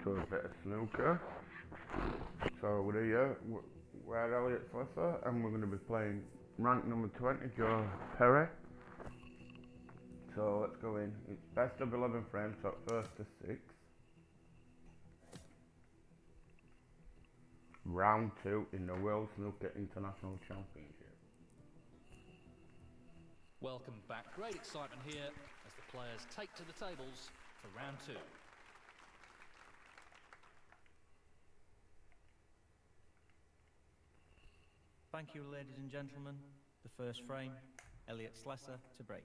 to a bit of snooker. So we're here, we're Elliot Slesser, and we're going to be playing rank number 20, Joe Perry. So let's go in. It's best of 11 frames, so first to 6. Round 2 in the World Snooker International Championship. Welcome back. Great excitement here as the players take to the tables for round 2. Thank you, ladies and gentlemen. The first frame, Elliot Slesser to break.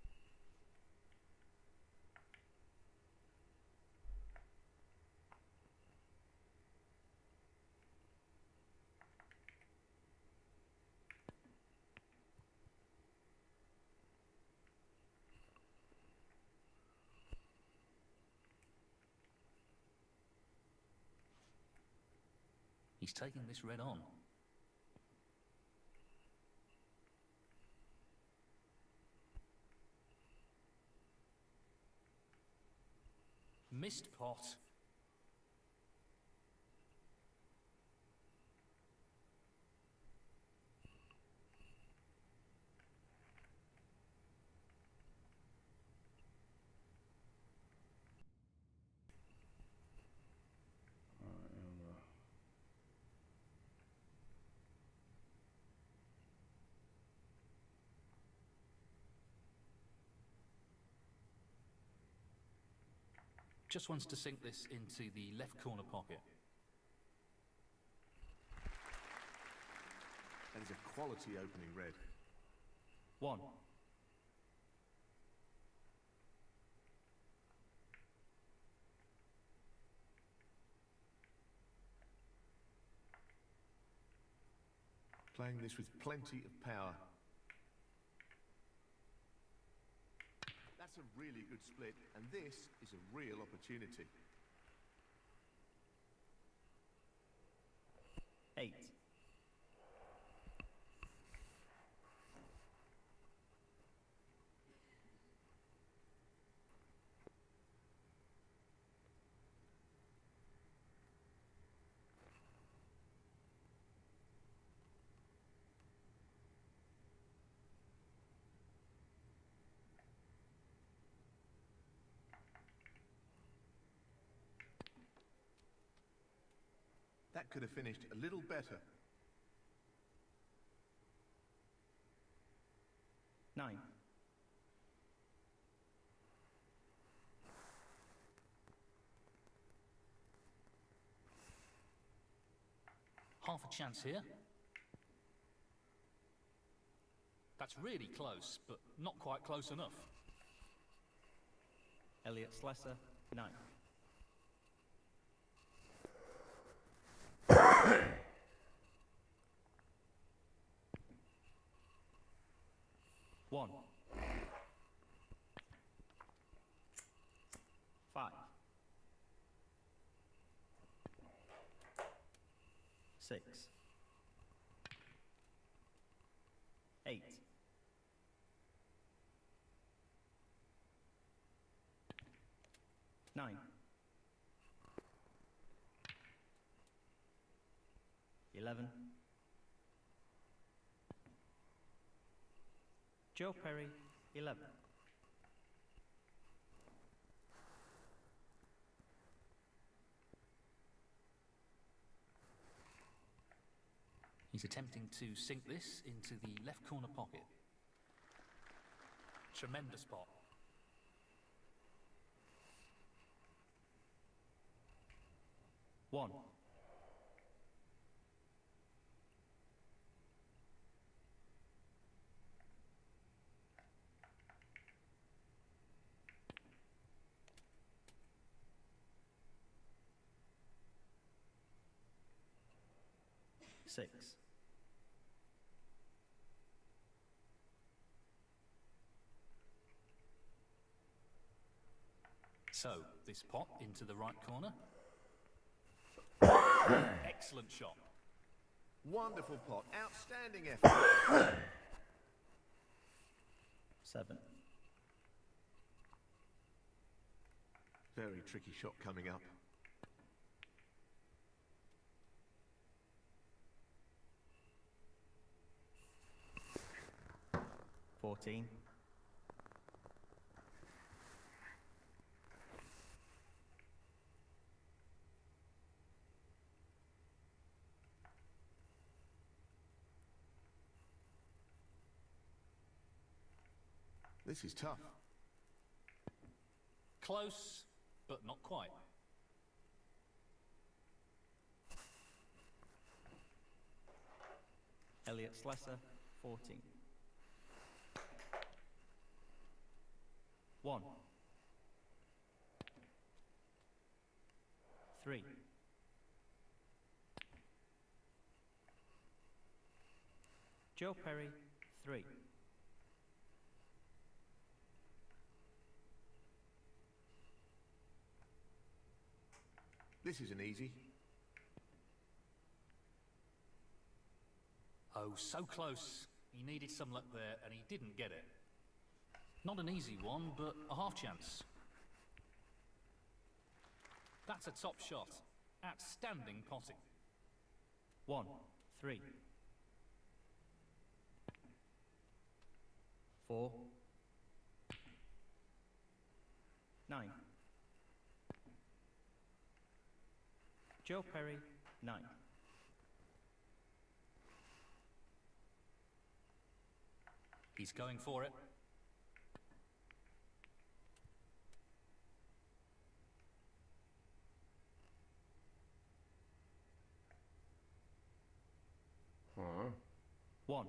He's taking this red on. Missed pot. Just wants to sink this into the left corner pocket. That is a quality opening red. 1. Playing this with plenty of power. That's a really good split, and this is a real opportunity. 8. That could have finished a little better. 9. Half a chance here. That's really close, but not quite close enough. Elliot Slesser, 9. One. 5. 6. 8. 9. 11. Joe Perry, 11. He's attempting to sink this into the left corner pocket. Tremendous pot. 1. 6. So, this pot into the right corner. Excellent shot. Wonderful pot. Outstanding effort. 7. Very tricky shot coming up. 14. This is tough. Close, but not quite. Elliot Slessor, 14. 1. 3. Joe Perry, 3. This isn't easy. Oh, so close. He needed some luck there, and he didn't get it. Not an easy one, but a half chance. That's a top shot. Outstanding potting. 1. 3. 4. 9. Joe Perry, 9. He's going for it. Huh? 1.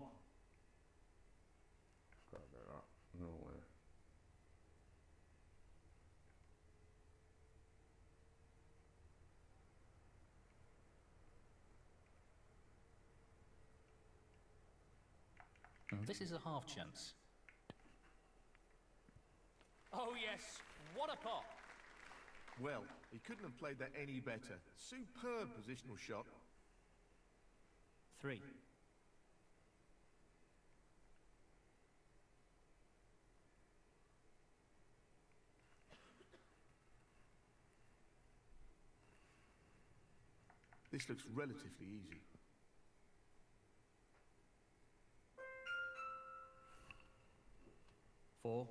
Can't do that. No way. And this is a half chance. Oh yes, what a pot! Well, he couldn't have played that any better. Superb positional shot. 3. This looks relatively easy. 4.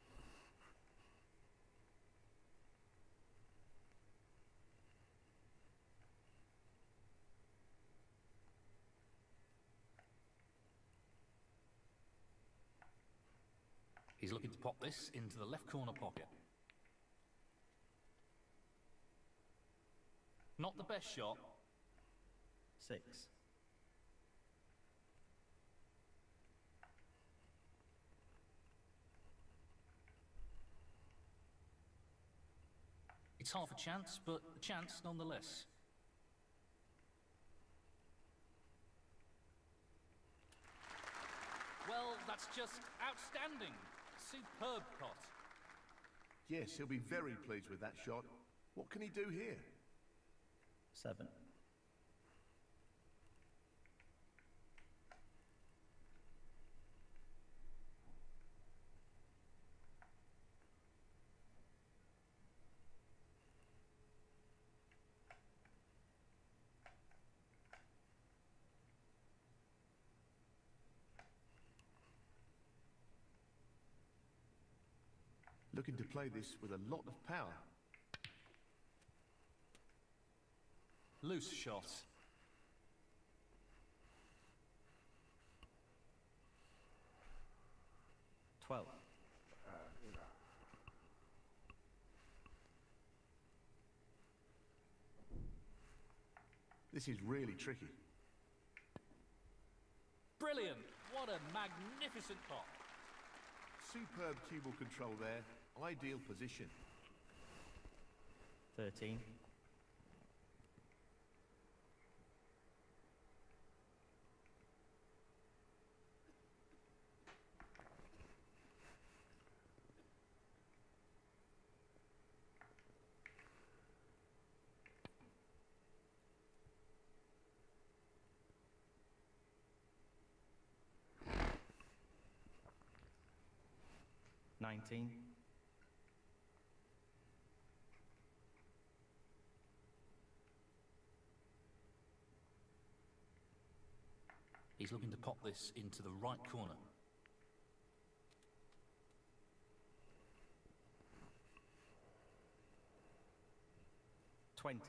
'He's looking to pop this into the left corner pocket. Not the best shot. 6. It's half a chance, but a chance nonetheless. Well, that's just outstanding. Superb pot. Yes, he'll be very pleased with that shot. What can he do here? 7. Looking to play this with a lot of power. Loose shot. Twelve. This is really tricky. Brilliant! What a magnificent pot. Superb cue ball control there. Ideal position. 13. Nineteen. He's looking to pop this into the right corner. 20.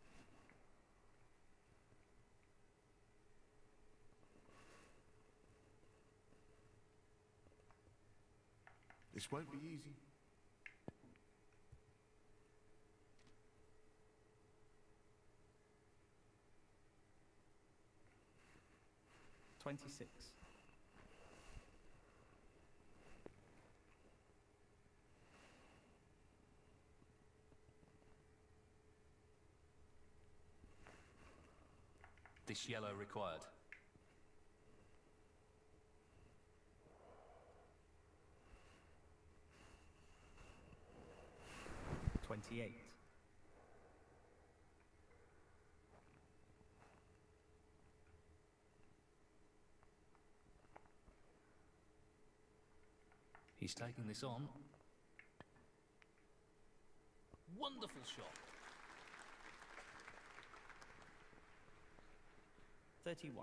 This won't be easy. 26. This yellow required. 28. He's taking this on. Wonderful shot. 31.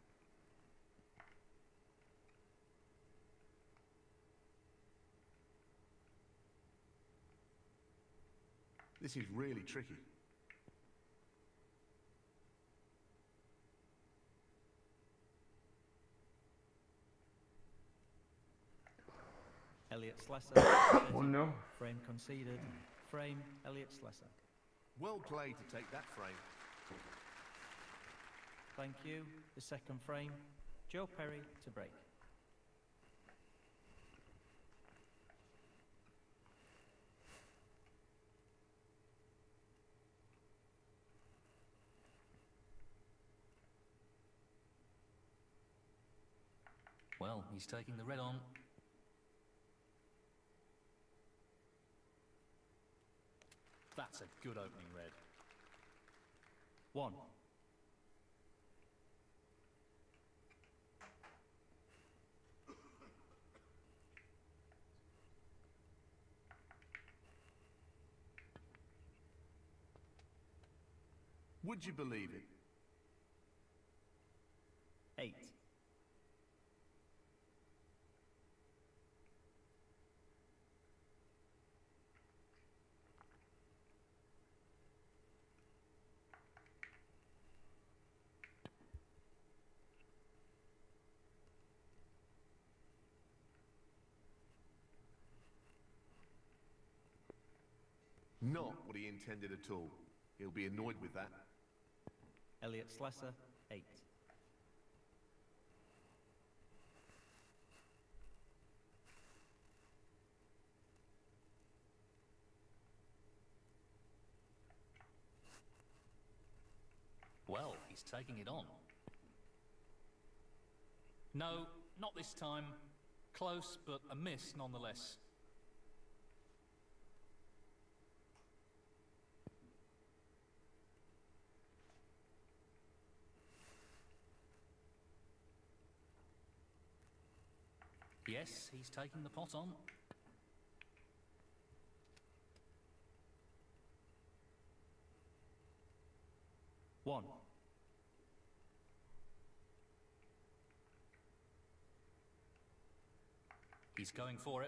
This is really tricky. Elliot Slessor. 1-0. Frame conceded. Frame, Elliot Slessor. Well played to take that frame. Thank you. The second frame, Joe Perry to break. Well, he's taking the red on. That's a good opening red. 1. Would you believe it? 8. Not what he intended at all. He'll be annoyed with that. Elliot Slessor, 8. Well, he's taking it on. No, not this time. Close, but a miss nonetheless. Yes, he's taking the pot on. 1. He's going for it.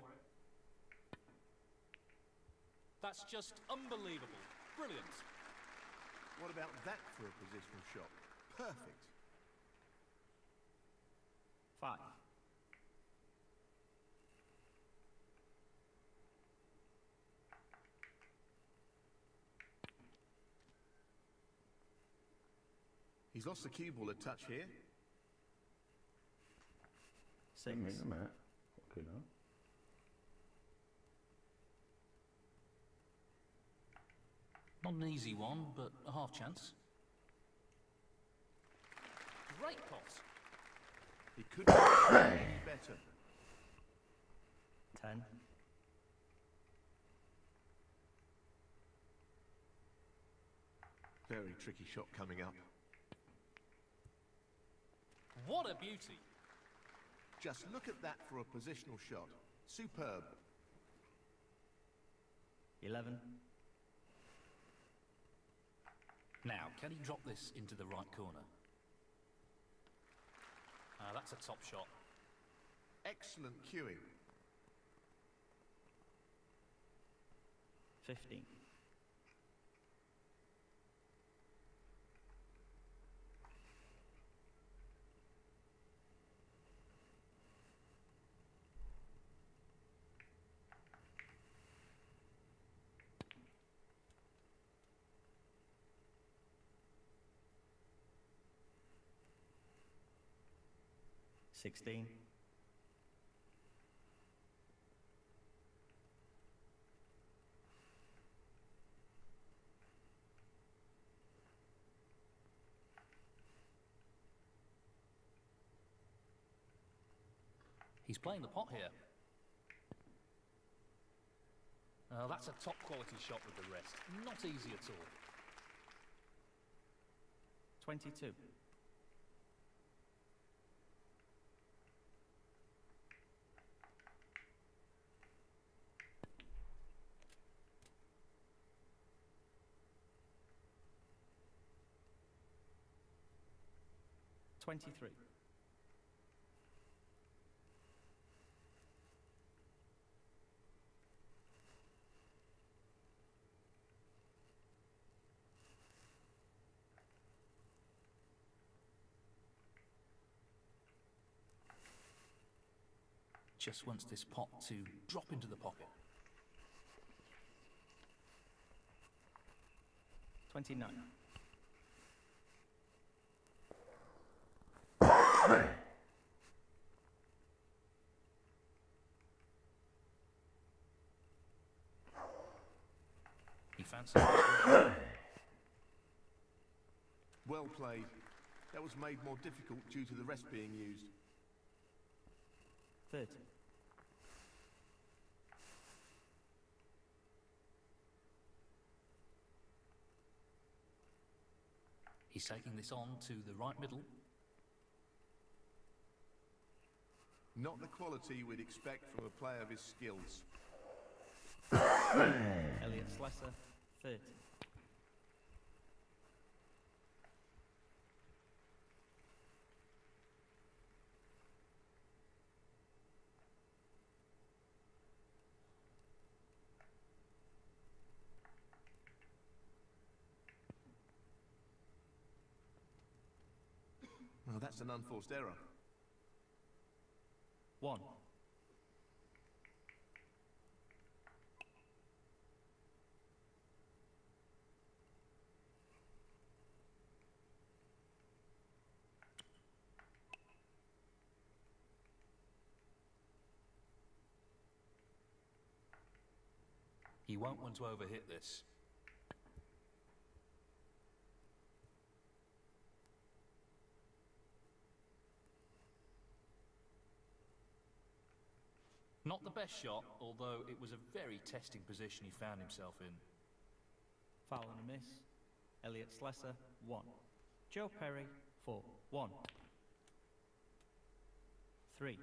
That's just unbelievable. Brilliant. What about that for a positional shot? Perfect. 5. He's lost the cue ball a touch here. 6. A minute. Okay, no. Not an easy one, but a half chance. Great pot. He could be better. 10. Very tricky shot coming up. What a beauty. Just look at that for a positional shot. Superb. 11. Now, can he drop this into the right corner? That's a top shot. Excellent cueing. 15. 16. He's playing the pot here. That's a top quality shot with the wrist. Not easy at all. 22. $23. Just wants this pot to drop into the pocket. 29. He fancies this one. Well played. That was made more difficult due to the rest being used. 30. He's taking this on to the right middle. Not the quality we'd expect from a player of his skills. Elliot Slessor, 30. Well, that's an unforced error. 1. He won't want to overhit this. Not the best shot, although it was a very testing position he found himself in. Foul and a miss. Elliot Slessor, 1. Joe Perry, 4. 1. 3.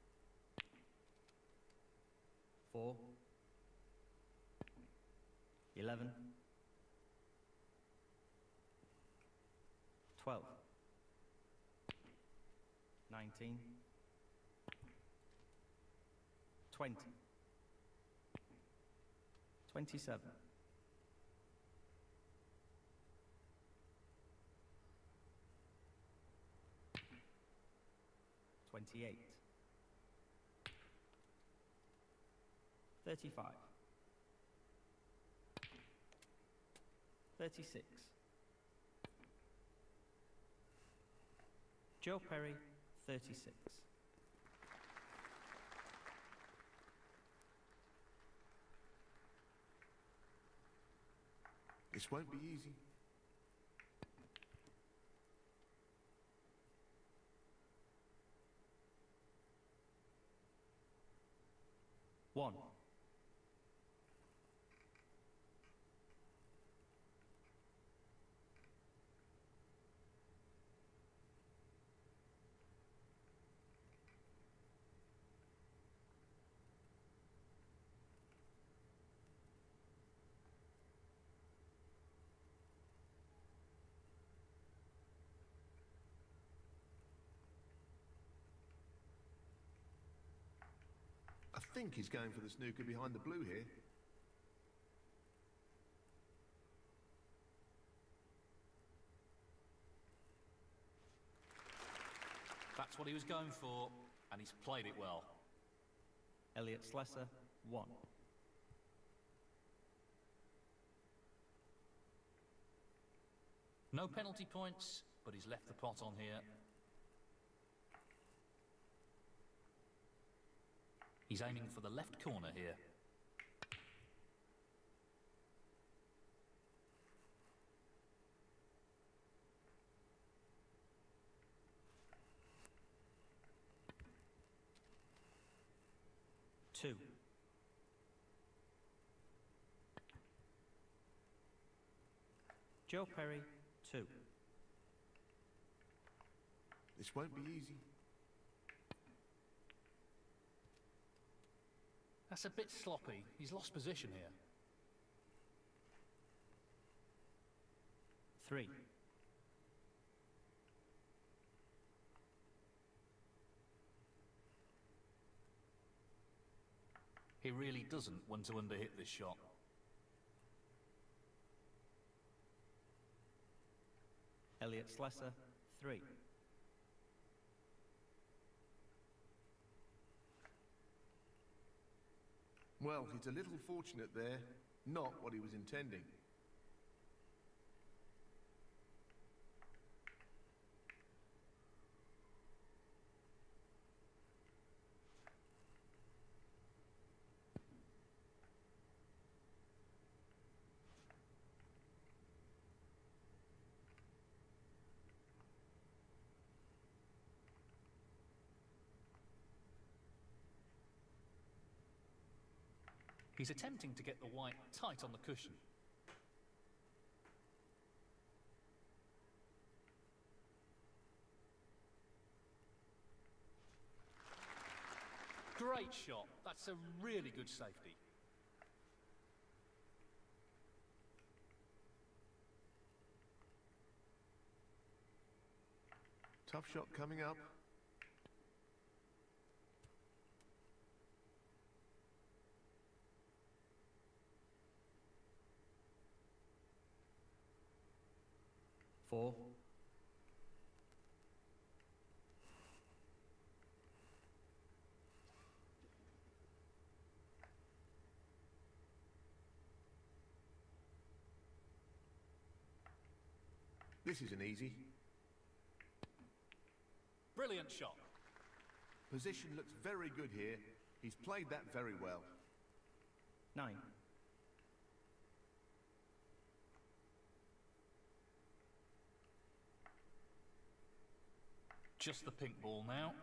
4. 11. 12. 19. 20. 27. 28. 35. 36. Joe Perry, 36. This won't be easy. 1. I think he's going for the snooker behind the blue here. That's what he was going for, and he's played it well. Elliot Slessor, 1. No penalty points, but he's left the pot on here. He's aiming for the left corner here. Two. Joe Perry, 2. This won't be easy. That's a bit sloppy. He's lost position here. 3. He really doesn't want to underhit this shot. Elliot Slessor, 3. Well, he's a little fortunate there. Not what he was intending. He's attempting to get the white tight on the cushion. Great shot. That's a really good safety. Tough shot coming up. Four. This isn't easy. Brilliant shot. Position looks very good here. He's played that very well. 9. Just the pink ball now.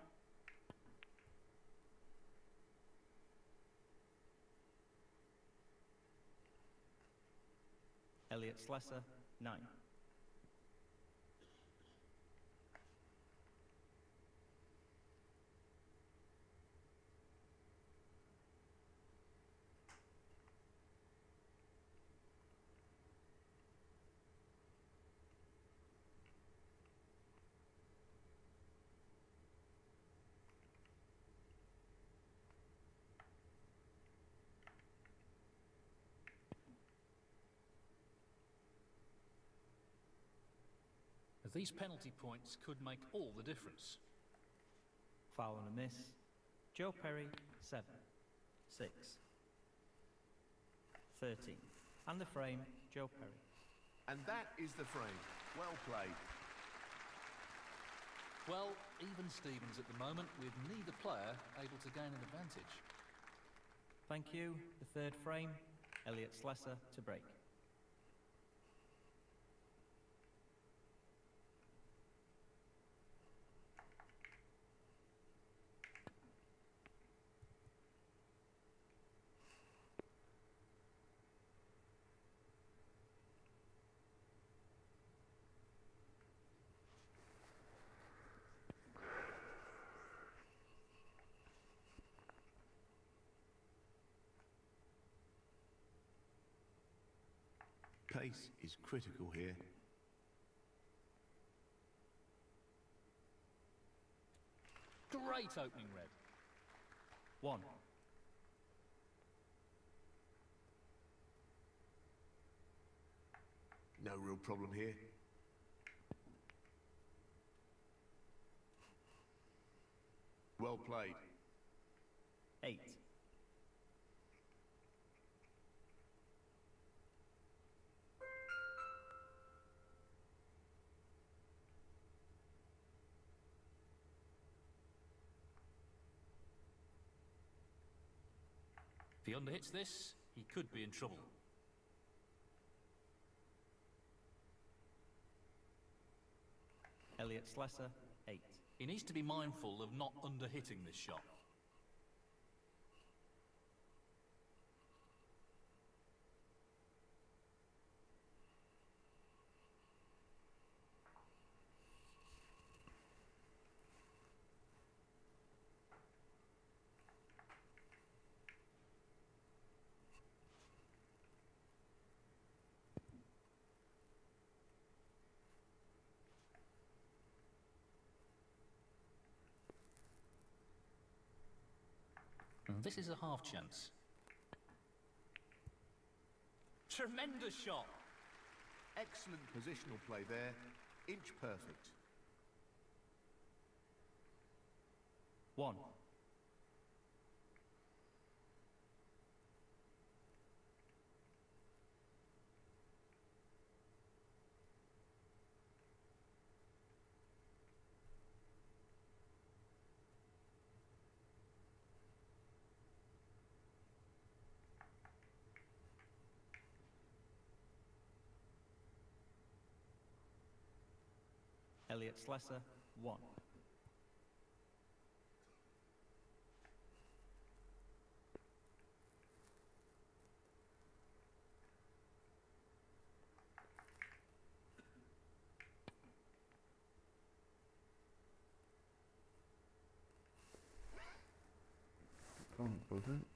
Elliot Slessor, 9. These penalty points could make all the difference. Foul and a miss. Joe Perry, 7. 6. 13. And the frame, Joe Perry. And that is the frame. Well played. Well, even Stevens at the moment, with neither player able to gain an advantage. Thank you. The third frame, Elliot Slessor to break. Pace is critical here. Great opening red. 1. No real problem here. Well played. 8. he underhits this, he could be in trouble. Elliot Slessor, 8. He needs to be mindful of not underhitting this shot. And this is a half chance. Tremendous shot! Excellent positional play there. Inch perfect. 1. Elliot Slessor, 1. Buzzing.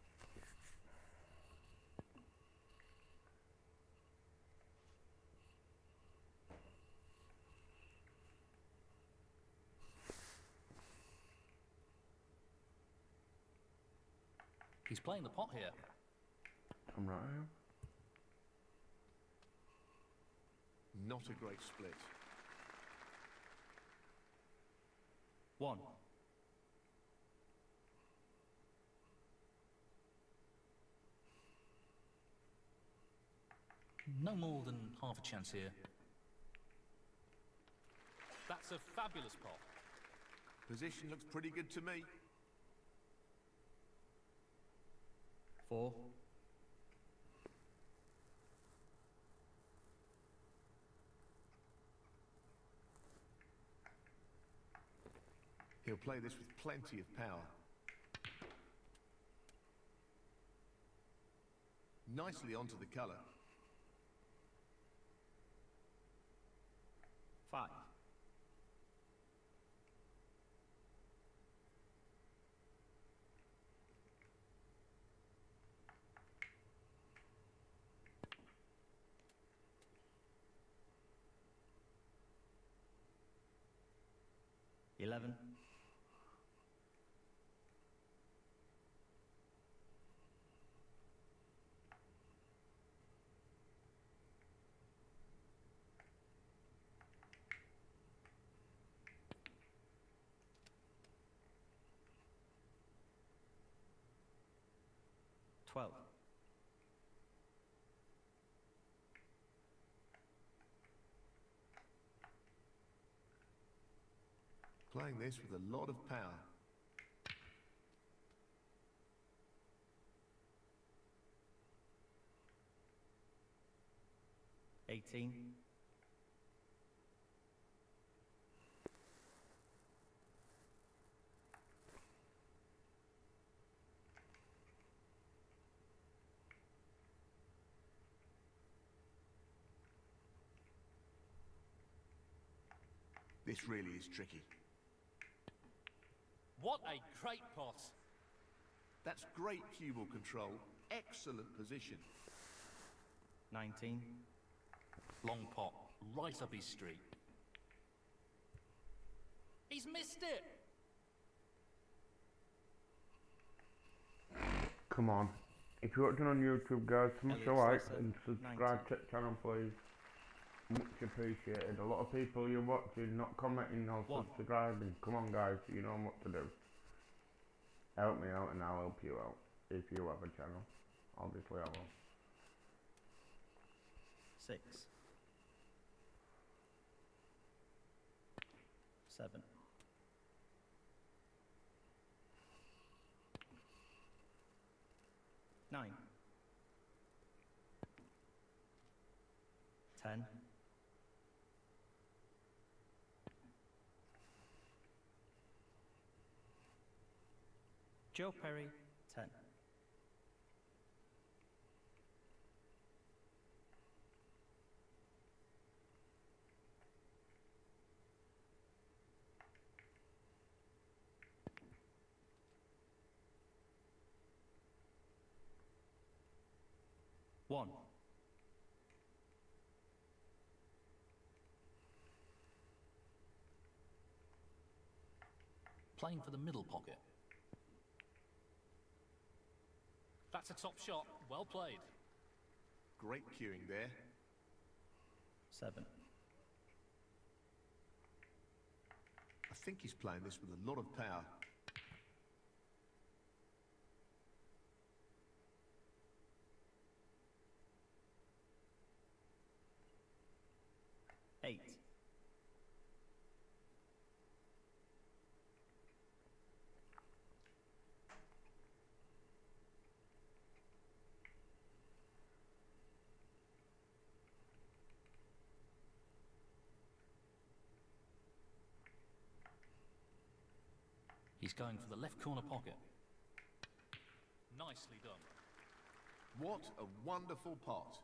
He's playing the pot here. I'm right here. Not a great split. 1. No more than half a chance here. That's a fabulous pot. Position looks pretty good to me. 4. He'll play this with plenty of power. Nicely onto the colour. 5. Eleven. $12. Playing this with a lot of power. $18. This really is tricky. What a great pot. That's great cue ball control. Excellent position. 19. Long pot, right up his street. He's missed it! Come on. If you're watching on YouTube, guys, smash a Elliot like Slessor, and subscribe to the channel, please. Much appreciated. A lot of people you're watching not commenting or 1. subscribing. Come on, guys, you know what to do. Help me out and I'll help you out. If you have a channel. Obviously I will. 6. 7. 9. 9. 10. Joe Perry, 10. One. Playing for the middle pocket. That's a top shot. Well played. Great cueing there. 7. I think he's playing this with a lot of power. 8. He's going for the left corner pocket. Nicely done. What a wonderful pot.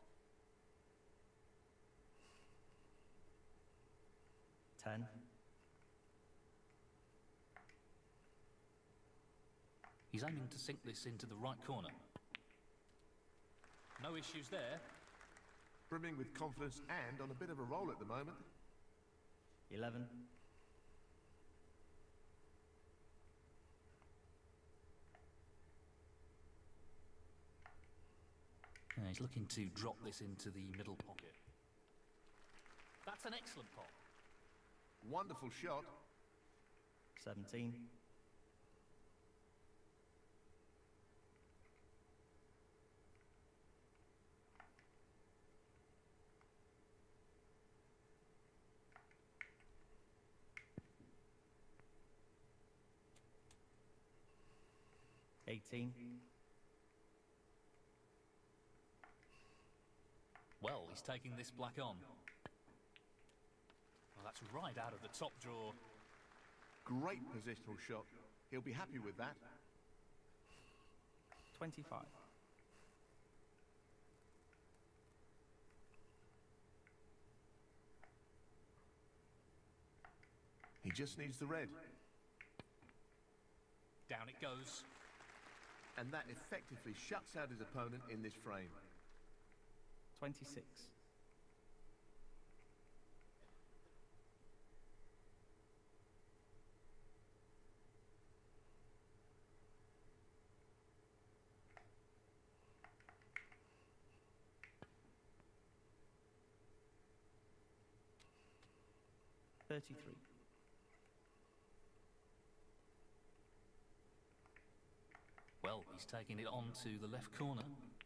10. He's aiming to sink this into the right corner. No issues there. Brimming with confidence and on a bit of a roll at the moment. 11. Yeah, he's looking to drop this into the middle pocket. That's an excellent pot. Wonderful shot. 17. 18. Well, he's taking this black on. Well, that's right out of the top drawer. Great positional shot. He'll be happy with that. 25. He just needs the red. Down it goes. And that effectively shuts out his opponent in this frame. 26. $33. Well, he's taking it on to the left corner.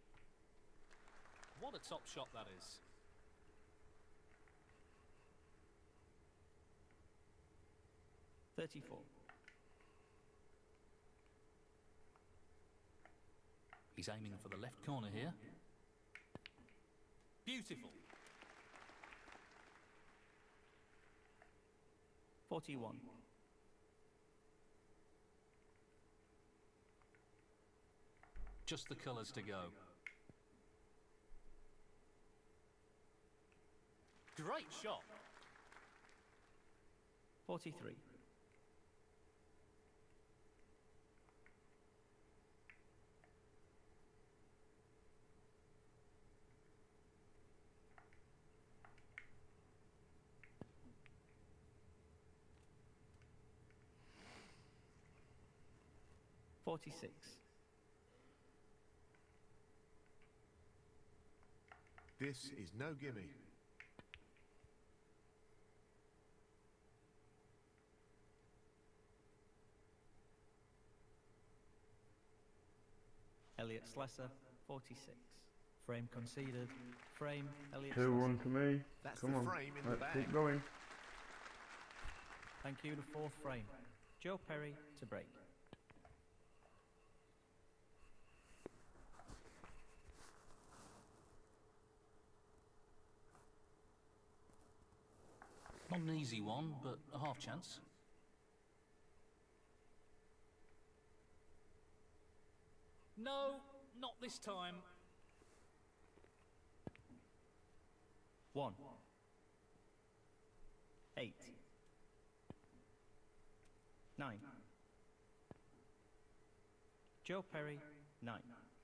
What a top shot that is. $34. He's aiming for the left corner here. Beautiful. 41. Just the colours to go. Great shot. 43. $46. This is no gimme. Elliot Slessor, 46. Frame conceded. Frame, Elliot 2-1 to me. That's Come the on, frame in the let's bag. keep going. Thank you, the fourth frame. Joe Perry to break. Not an easy one, but a half chance. No, not this time. 1. 8. 9. Joe Perry, 9.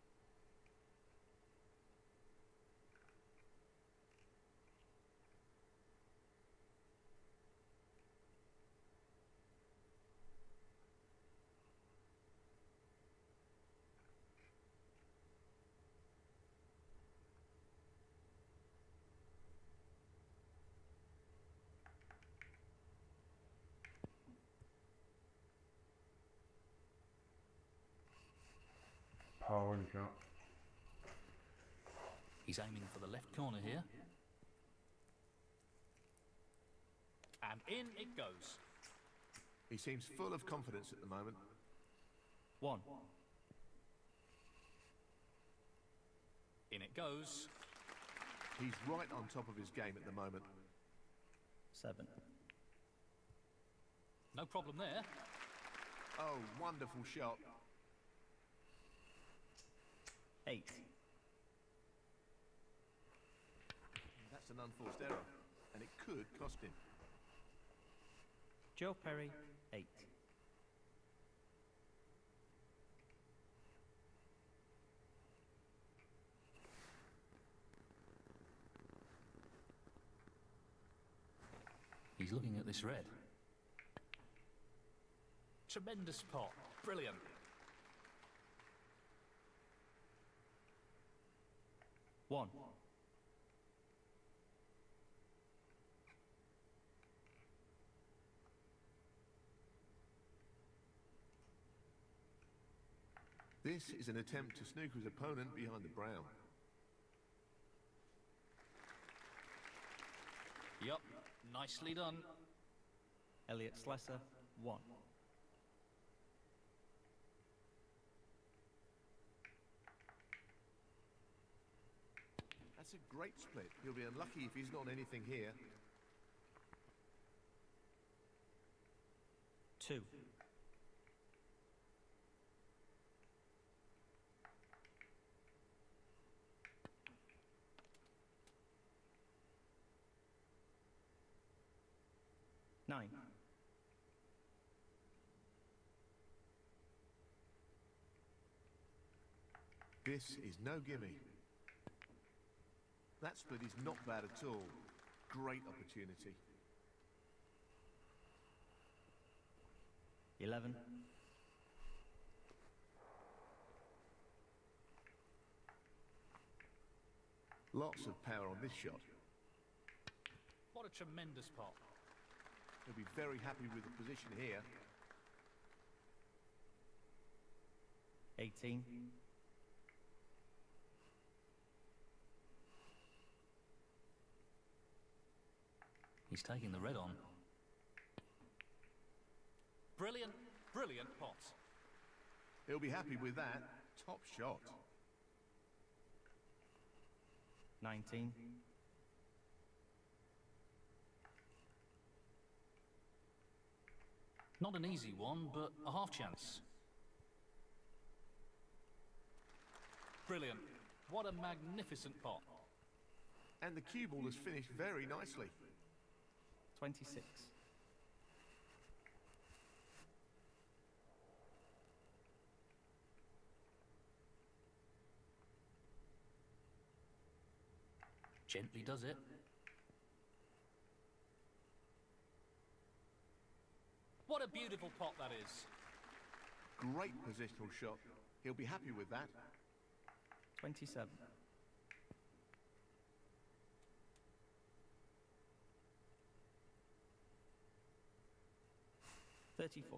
Powering shot. He's aiming for the left corner here. And in it goes. He seems full of confidence at the moment. 1. In it goes. He's right on top of his game at the moment. 7. No problem there. Oh, wonderful shot. 8. That's an unforced error, and it could cost him. Joe Perry, 8. He's looking at this red. Tremendous pot. Brilliant. One. This is an attempt to snooker his opponent behind the brown. Yup, nicely done. Elliot Slessor, 1. That's a great split. He'll be unlucky if he's not anything here. 2. Nine. This is no gimme. That split is not bad at all. Great opportunity. 11. Lots of power on this shot. What a tremendous pot. He'll be very happy with the position here. 18. He's taking the red on. Brilliant, brilliant pot. He'll be happy with that. Top shot. 19. Not an easy one, but a half chance. Brilliant. What a magnificent pot. And the cue ball has finished very nicely. 26. Gently does it. What a beautiful pot that is. Great positional shot. He'll be happy with that. 27. 34.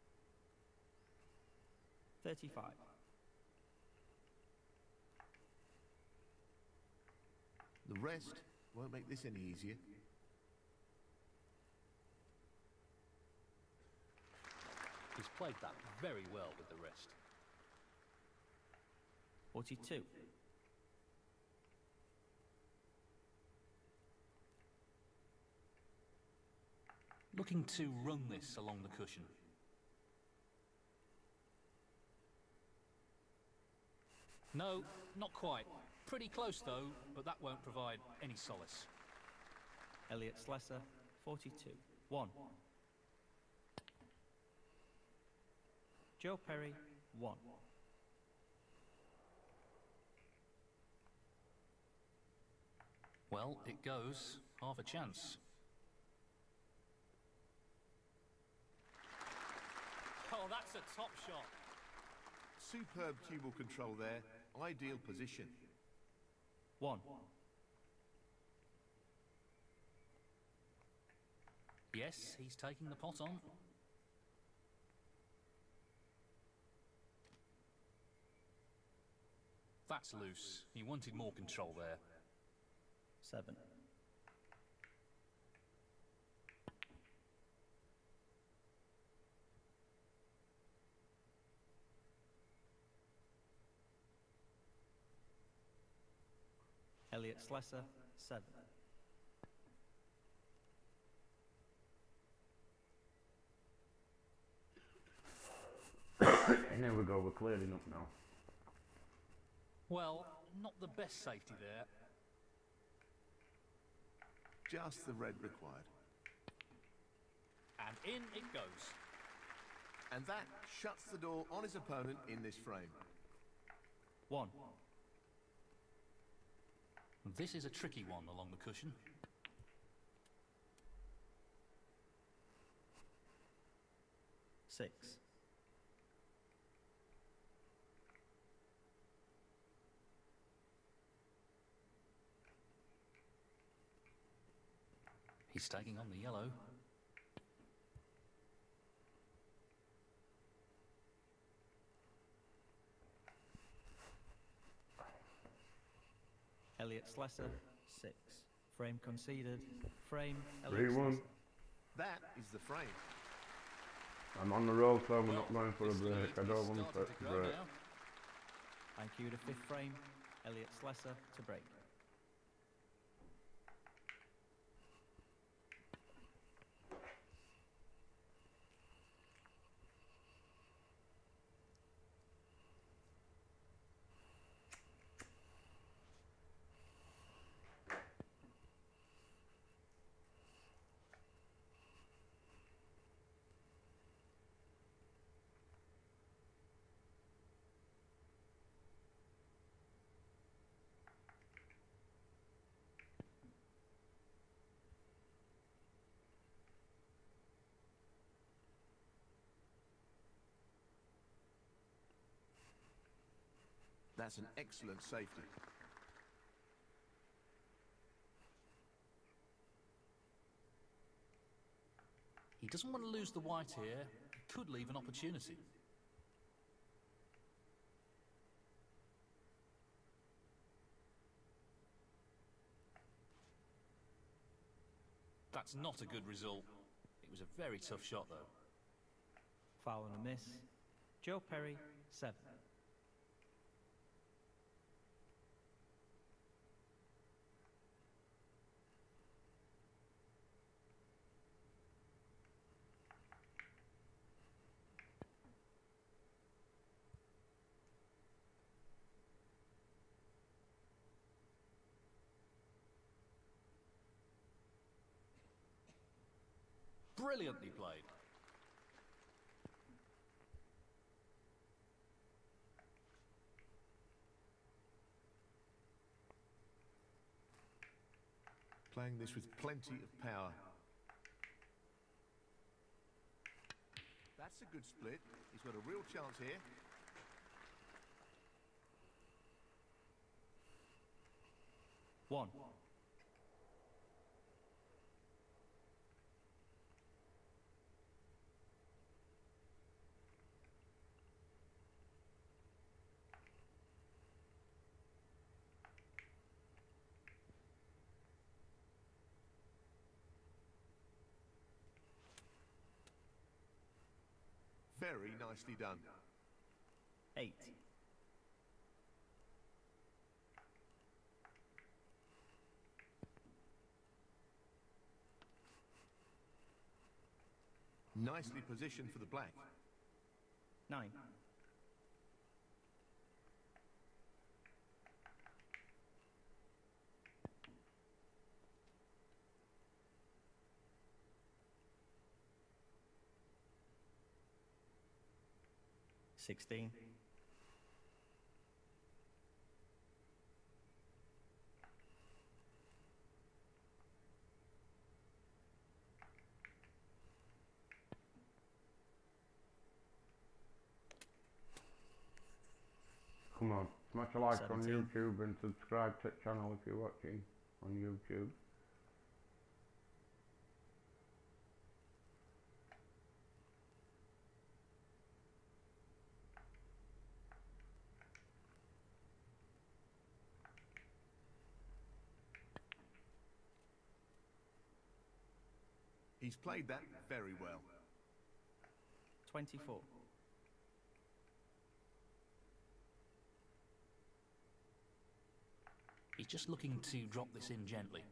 35. The rest won't make this any easier. He's played that very well with the wrist. 42. Looking to run this along the cushion. No, not quite. Pretty close though, but that won't provide any solace. Elliot Slessor, 42. 1. Joe Perry, 1. Well, it goes. Half a chance. Oh, that's a top shot. Superb cue ball control there. Ideal position. 1. Yes, he's taking the pot on. That's loose. He wanted more control there. 7. Elliot Slessor, 7. And there we go, we're clearing up now. Well, not the best safety there. Just the red required. And in it goes. And that shuts the door on his opponent in this frame. 1. This is a tricky one along the cushion. 6. He's taking on the yellow. Elliot Slessor, 6. Frame conceded. Frame, Elliot 3-1. Slessor. That is the frame. I'm on the roll, so we're not Well, going for a this break. lead I don't is want to starting to grow break. now. And cue to 5th frame, Elliot Slessor to break. That's an excellent safety. He doesn't want to lose the white here. He could leave an opportunity. That's not a good result. It was a very tough shot though. Foul and a miss. Joe Perry, 7. Brilliantly played. Playing this with plenty of power. That's a good split. He's got a real chance here. 1. Very nicely done. 8. Nicely positioned for the black. 9. 16. Come on, smash a like on 17. YouTube and subscribe to the channel if you're watching on YouTube. He's played that very well. 24. 'He's just looking to drop this in gently.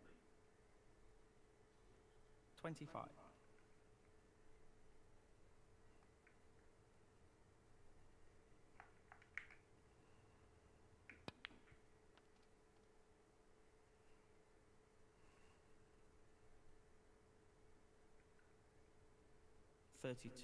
25. 32.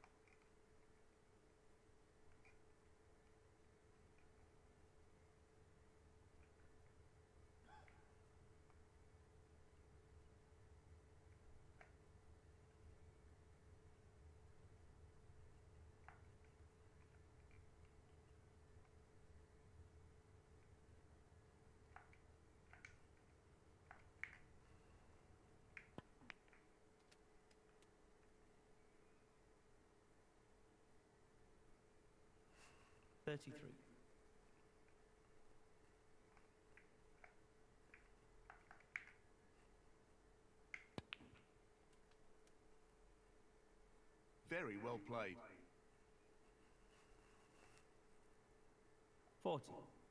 33. 'Very well played. 40.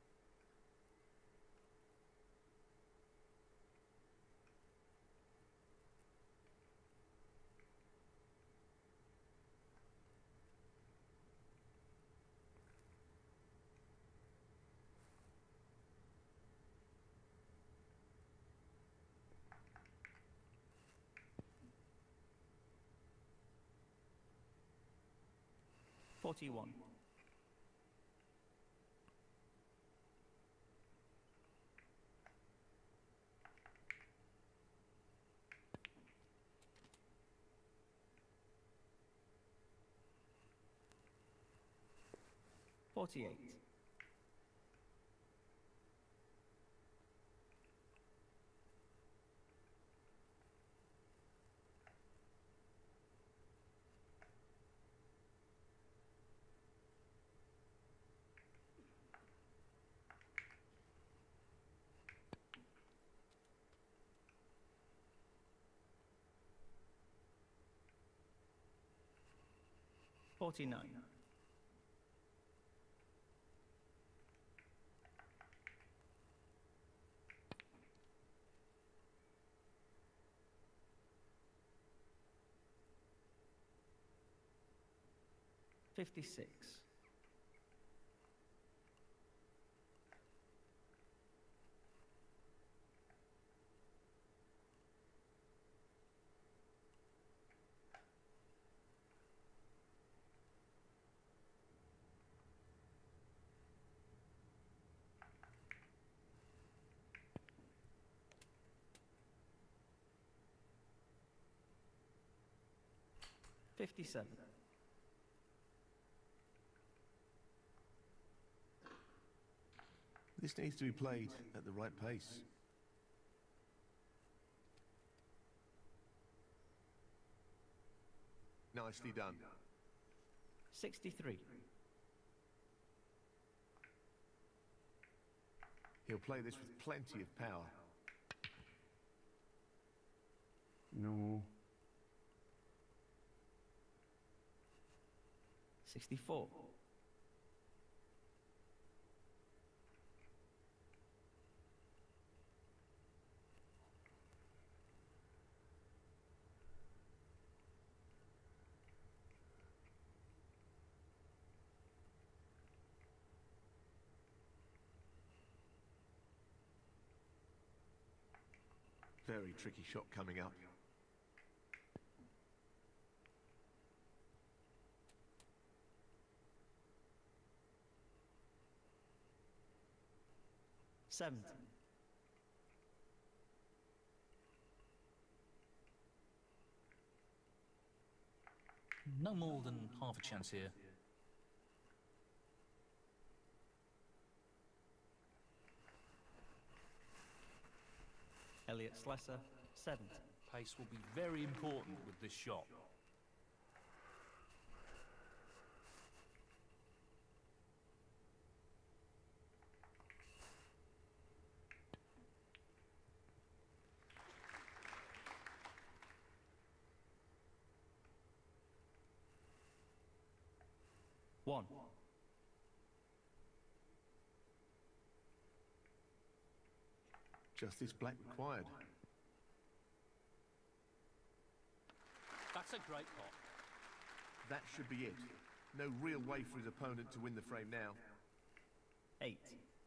41. 48. 49. 56. 57. This needs to be played at the right pace. Nicely done. 63. He'll play this with plenty of power. No. 64. Very tricky shot coming up. 70. No more than half a chance here. Elliot Slessor, 70. Pace will be very important with this shot. One. Justice black required. That's a great pot. That should be it. No real way for his opponent to win the frame now. 8.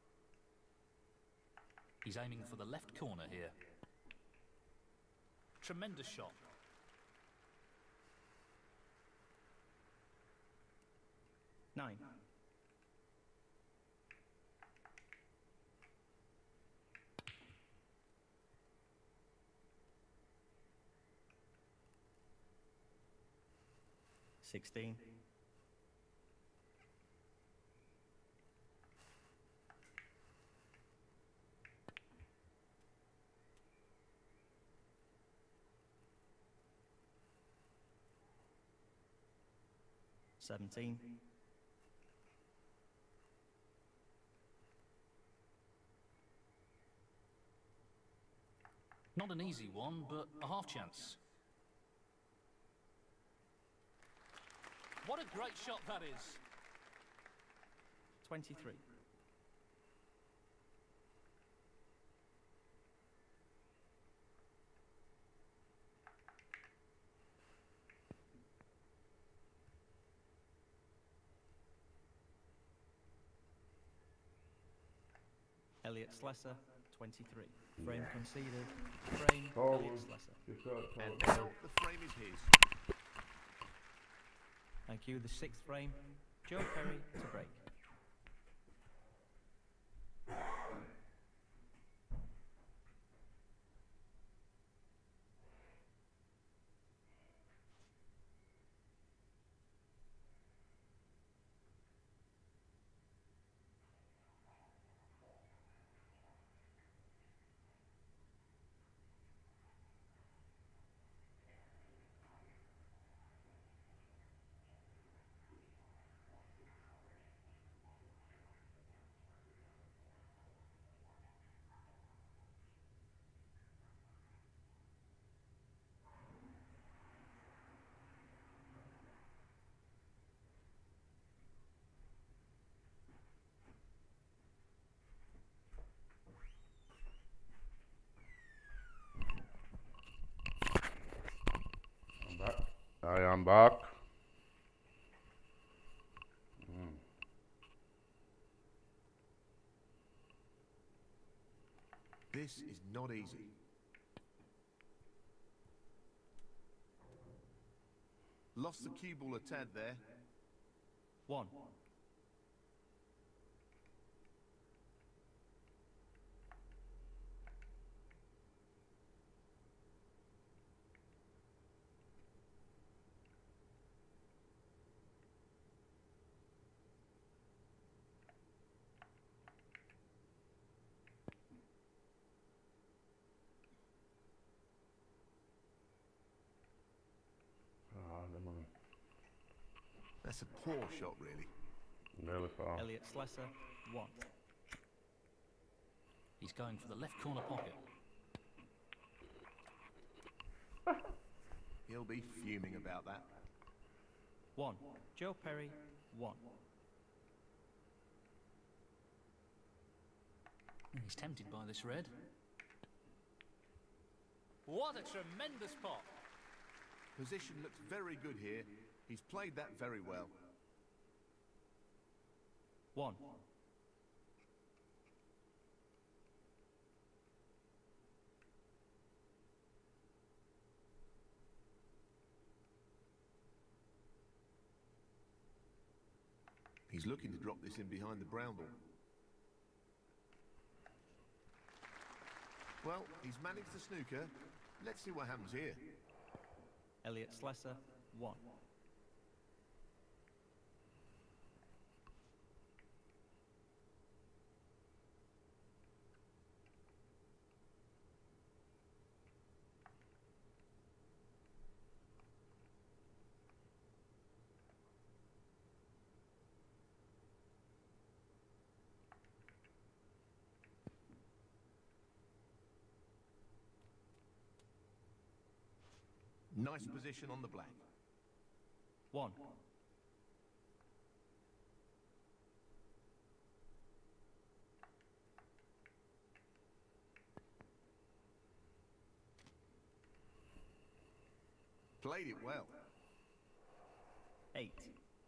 He's aiming for the left corner here. Tremendous shot. 9. Sixteen. Seventeen. Not an easy one, but a half chance. What a great shot that is. 23. Elliot Slessor, 23. Frame conceded. Frame, Forward. Elliot Slessor. Just got to And talk now the frame is his. Thank you. The 6th frame, Joe Perry to break. I'm back. I am back. This is not easy. Lost the cue ball a tad there. 1. That's a poor shot, really. Really far. Elliot Slessor, 1. He's going for the left corner pocket. He'll be fuming about that. 1. Joe Perry 1. He's tempted by this red. What a tremendous pot! Position looks very good here. He's played that very well. 1. He's looking to drop this in behind the brown ball. Well, he's managed the snooker. Let's see what happens here. Elliot Slessor, 1. Nice position on the black. 1. Played it well. 8.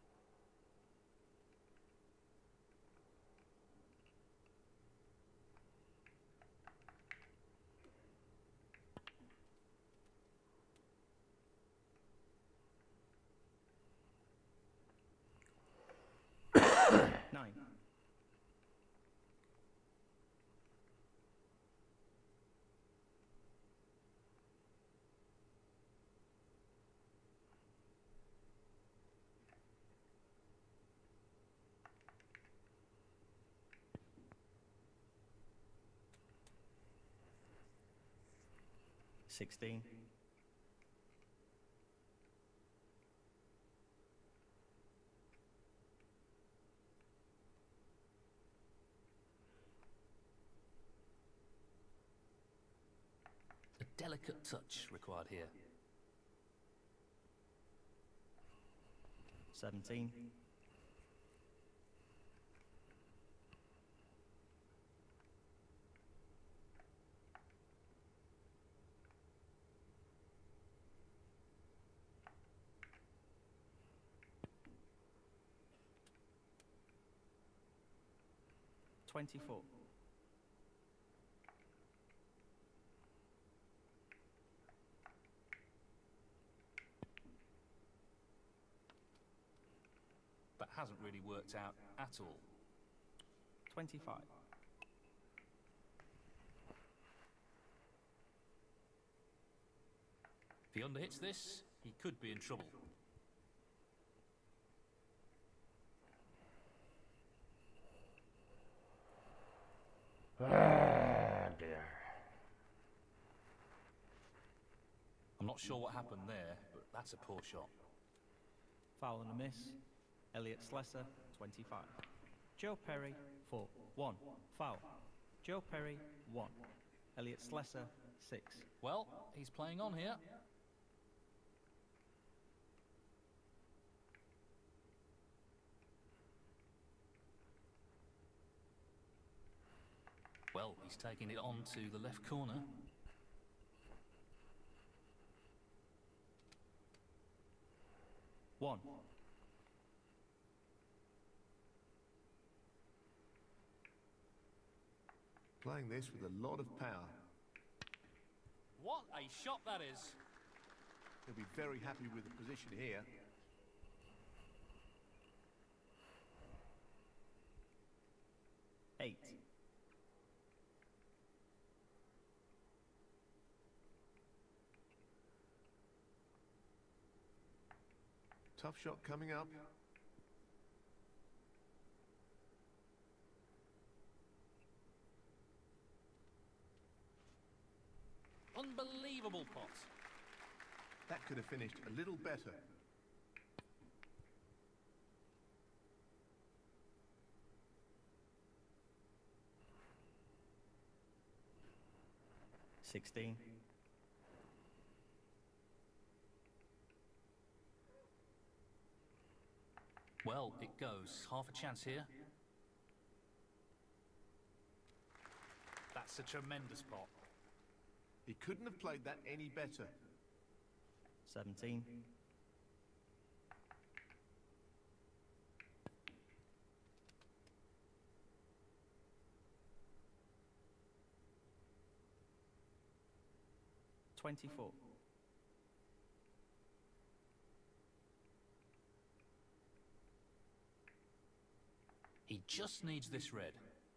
9. 16. 'Delicate touch required here. 17. 24. 'Hasn't really worked out at all. 25. If he underhits this, he could be in trouble. Ah, dear. I'm not sure what happened there, but that's a poor shot. Foul and a miss. Elliot Slessor, 25. Joe Perry, 4. 1. Foul. Joe Perry, 1. Elliot Slessor, 6. Well, he's playing on here. Well, he's taking it on to the left corner. One. Playing this with a lot of power. What a shot that is! He'll be very happy with the position here. Eight. Tough shot coming up. Unbelievable pot. That could have finished a little better. Sixteen. Well, it goes. Half a chance here. That's a tremendous pot. He couldn't have played that any better. 17. $24. He just needs this red.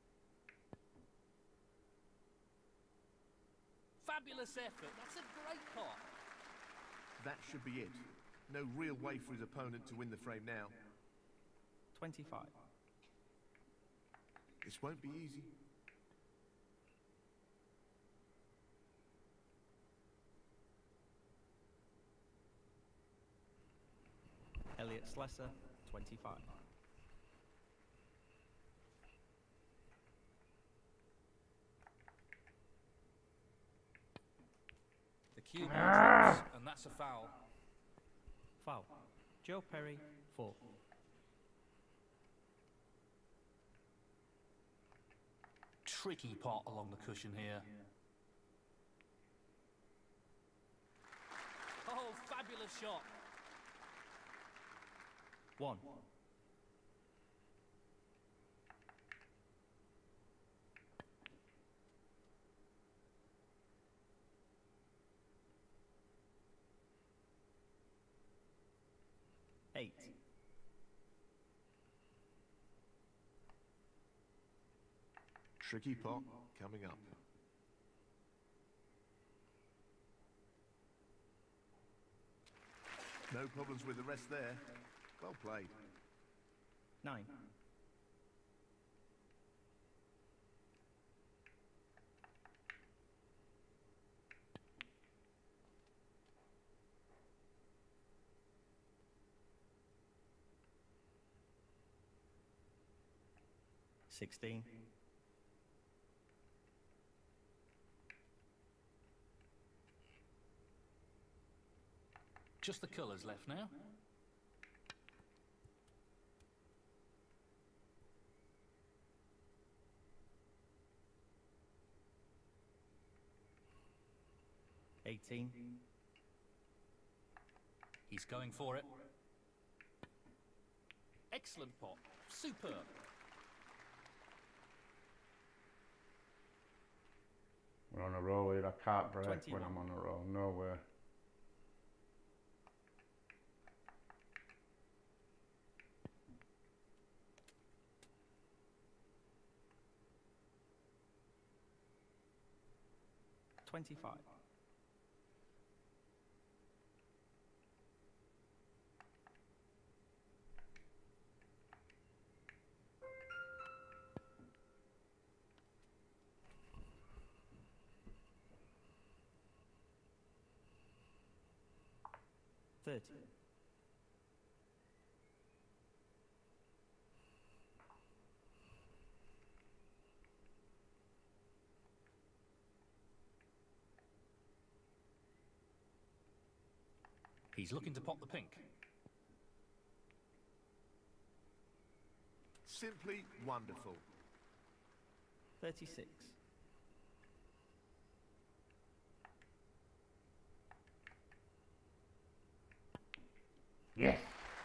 Fabulous effort. That's a great pot. That should be it. No real way for his opponent to win the frame now. 25. This won't be easy. Elliot Slessor, 25. The cue ball drops, and that's a foul. Foul. Joe Perry, 4. Tricky pot along the cushion here. Oh, fabulous shot. 1. Eight. Tricky pot coming up. No problems with the rest there. Well played. 9. $16. Just the colours left now. $18. He's going for it. Excellent pot. Superb. We're on a roll here. I can't break 21. when I'm on a roll. No way. $25. $30. He's looking to pop the pink. Simply wonderful. 36. Yes.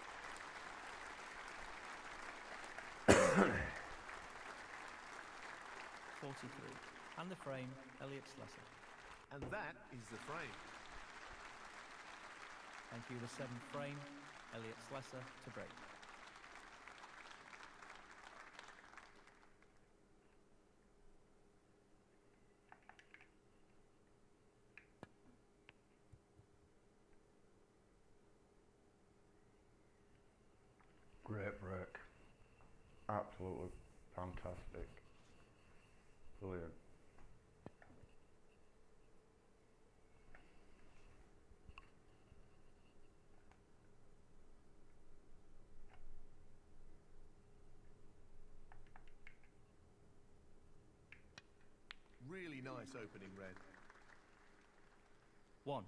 43. And the frame, Elliot Slessor. And that is the frame. Thank you, the 7th frame, Elliot Slessor to break. Great break. Absolutely fantastic. Brilliant. Really nice opening red. 1.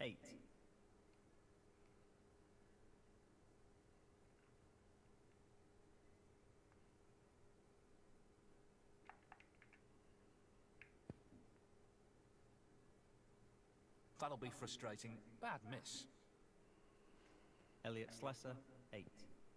8. That'll be frustrating. Bad miss. Elliot Slessor, 8.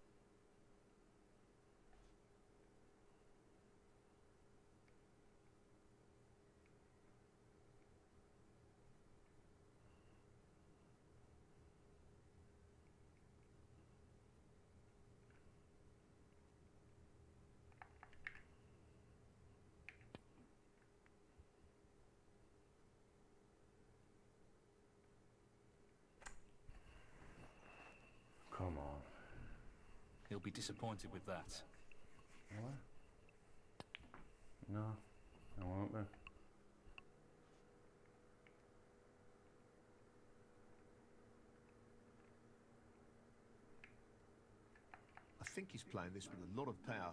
Come on. He'll be disappointed with that. What? No, I won't be. I think he's playing this with a lot of power.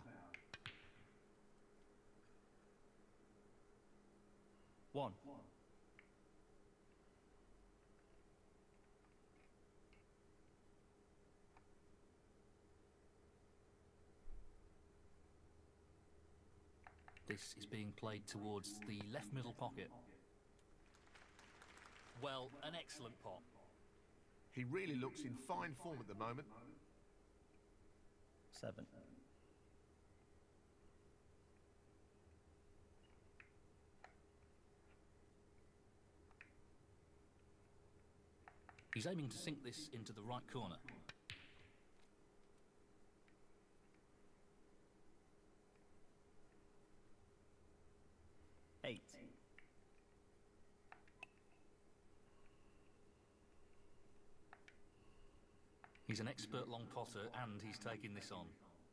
1. This is being played towards the left middle pocket. Well, an excellent pot. He really looks in fine form at the moment. 7. He's aiming to sink this into the right corner. 8. He's an expert long potter and he's taking this on.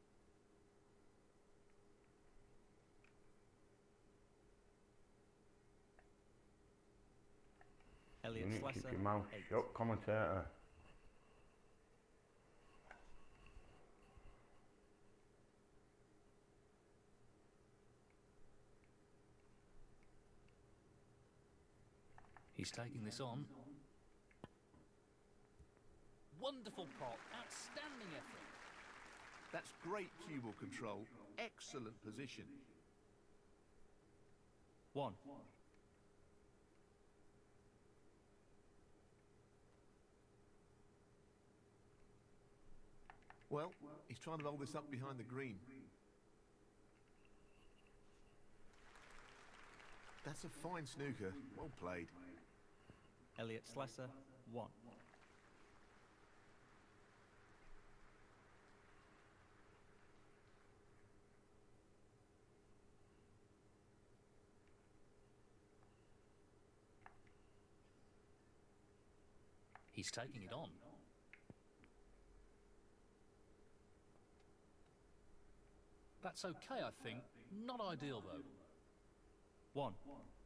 Elliot You need to Slessor, keep your mouth 8. shut, commentator. He's taking this on. Wonderful pot, outstanding effort. That's great cue ball control. Excellent position. 1. Well, he's trying to hold this up behind the green. That's a fine snooker. Well played. Elliot Slessor, 1. He's taking it on. That's okay, I think. Not ideal, though. 1.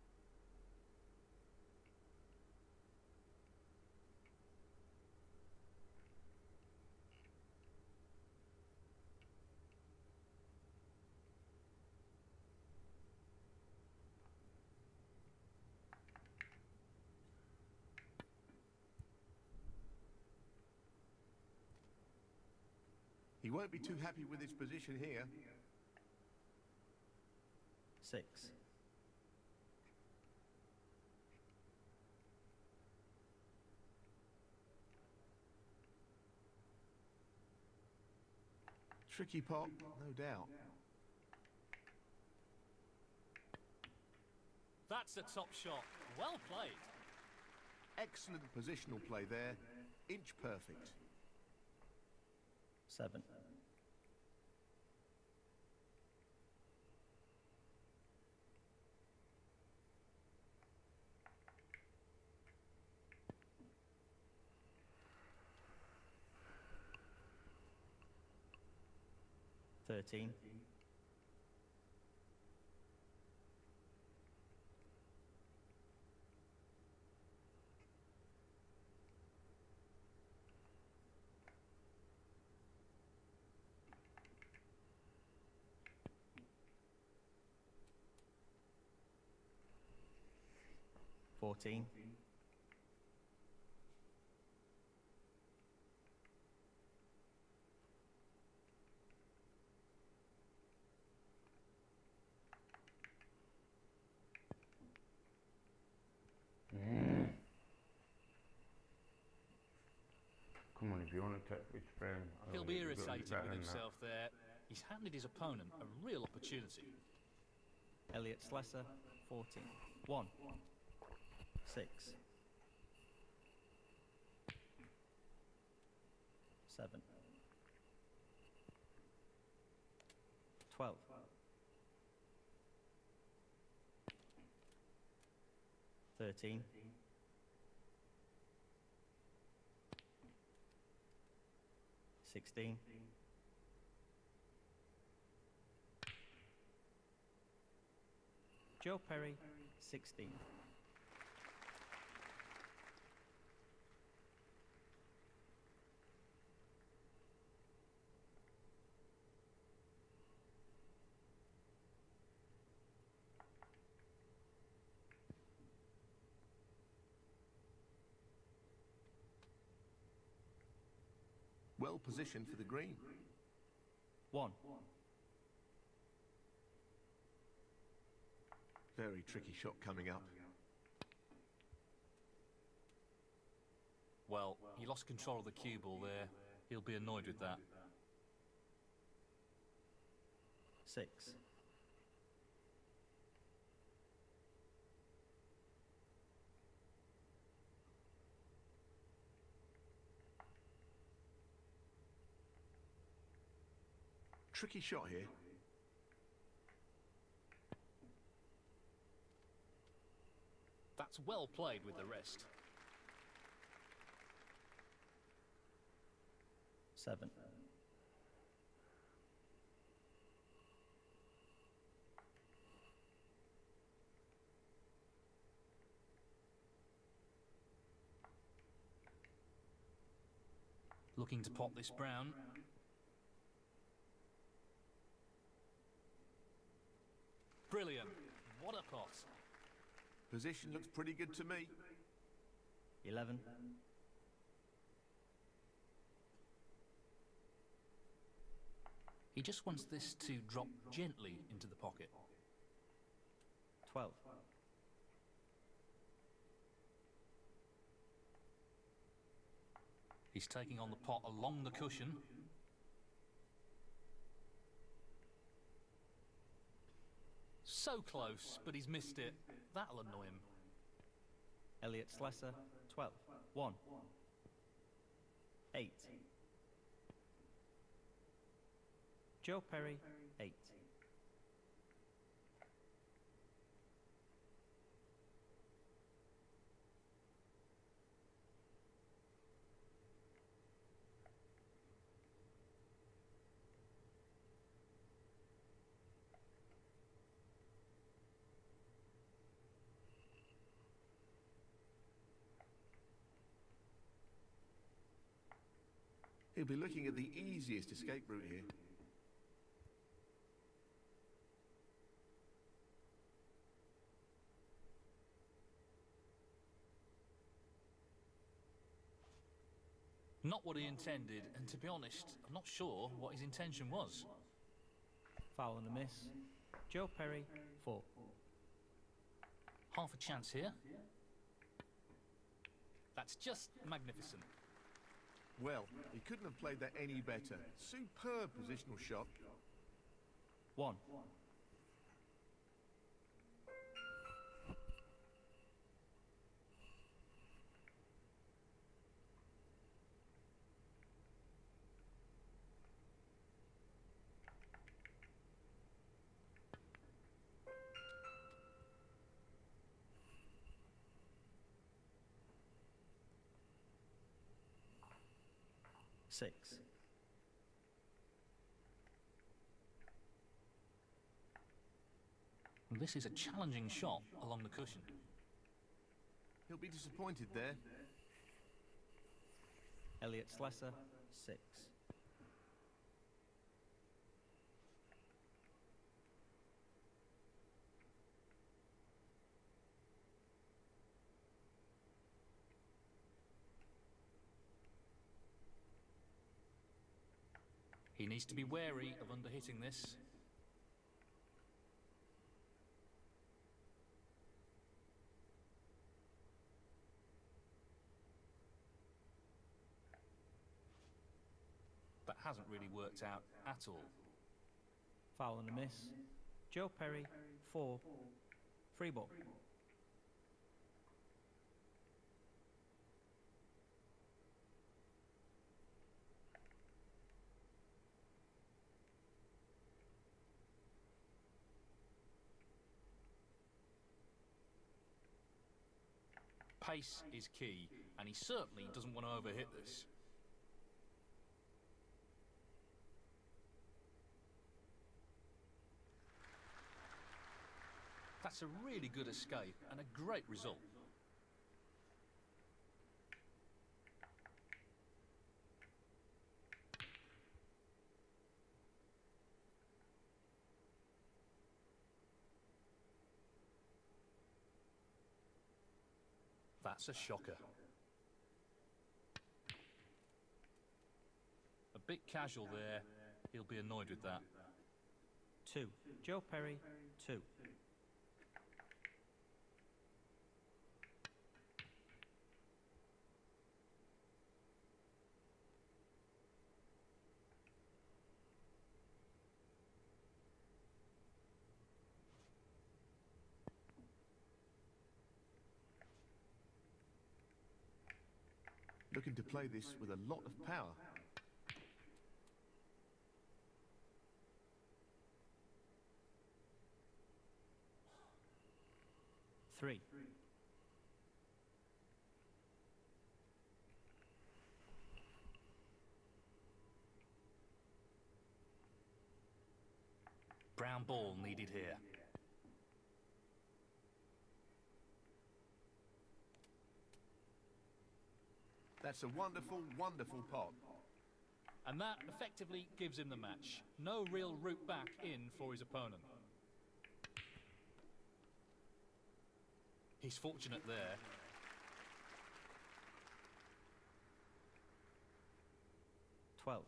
He won't be too happy with his position here. 6. Tricky pot, no doubt. That's a top shot. Well played. Excellent positional play there. Inch perfect. 7. Thirteen. Fourteen. Come on, if you want to take this frame, He'll be you've got to irritated better with than that. himself there. He's handed his opponent a real opportunity. Elliot Slessor, 14. 1. 6. 7. 12. 13. 16. 'Joe Perry, 16. Well positioned for the green. 1. Very tricky shot coming up. Well, he lost control of the cue ball there. He'll be annoyed with that. 6. 'Tricky shot here. That's well played with the wrist. 7. 'Looking to pop this brown. Brilliant. What a pot. Position looks pretty good to me. 11. He just wants this to drop gently into the pocket. 12. He's taking on the pot along the cushion. So close, but he's missed it. That'll annoy him. Elliot Slessor, 12. 1. 8. Joe Perry, 8. He'll be looking at the easiest escape route here. Not what he intended, and to be honest, I'm not sure what his intention was. Foul and a miss. Joe Perry, 4. Half a chance here. That's just magnificent. Well, he couldn't have played that any better. Superb positional shot. 1. 6. This is a challenging shot along the cushion. He'll be disappointed there. Elliot Slessor, 6. He needs to be wary of underhitting this. that hasn't really worked out at all. Foul and a miss. Joe Perry, 4. Free ball. Pace is key, and he certainly doesn't want to overhit this. That's a really good escape and a great result. That's a shocker. A bit casual there. He'll be annoyed with that. 2. Joe Perry, 2. Looking to play this with a lot of power. Three. Brown ball needed here. That's a wonderful, wonderful pot. And that effectively gives him the match. No real route back in for his opponent. He's fortunate there. Twelve.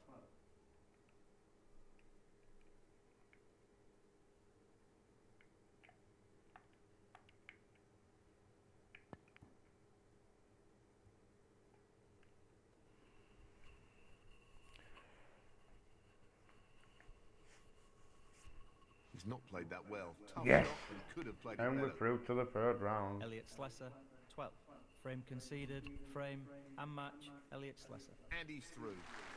He's not played that well. Tough Yes. shot, but he could have played it And we're better. through to the third round. Elliot Slessor, 12. Frame conceded, frame and match, Elliot Slessor. And he's through.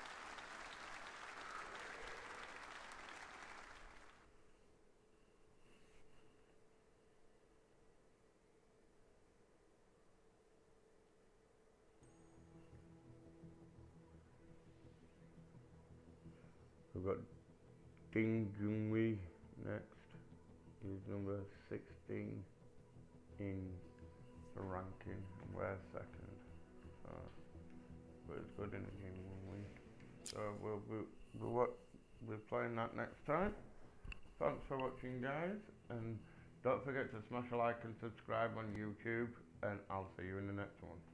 We've got Ding Junhui next. He's number 16 in the ranking, and we're second. So, but it's good in the game, won't we? So we're playing that next time. Thanks for watching, guys, and don't forget to smash a like and subscribe on YouTube, and I'll see you in the next one.